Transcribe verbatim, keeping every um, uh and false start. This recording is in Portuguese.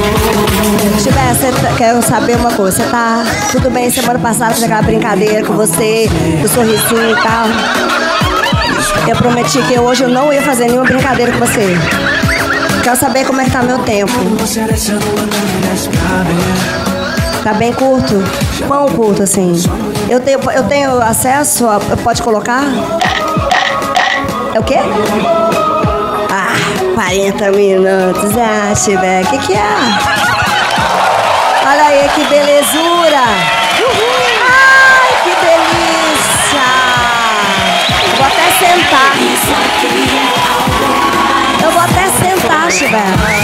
Tivesse, quero saber uma coisa. Você tá tudo bem? Semana passada fiz aquela brincadeira com você, do sorrisinho e tal. Eu prometi que hoje eu não ia fazer nenhuma brincadeira com você. Quero saber como é que tá meu tempo. Tá bem curto? Quão curto, assim? Eu tenho, eu tenho acesso a... Pode colocar? É o quê? Ah, quarenta minutos. Ah, Chibé, o que que é? Olha aí, que belezura! Uhul. Ai, que delícia! Vou até sentar. Eu vou até sentar, Chibé.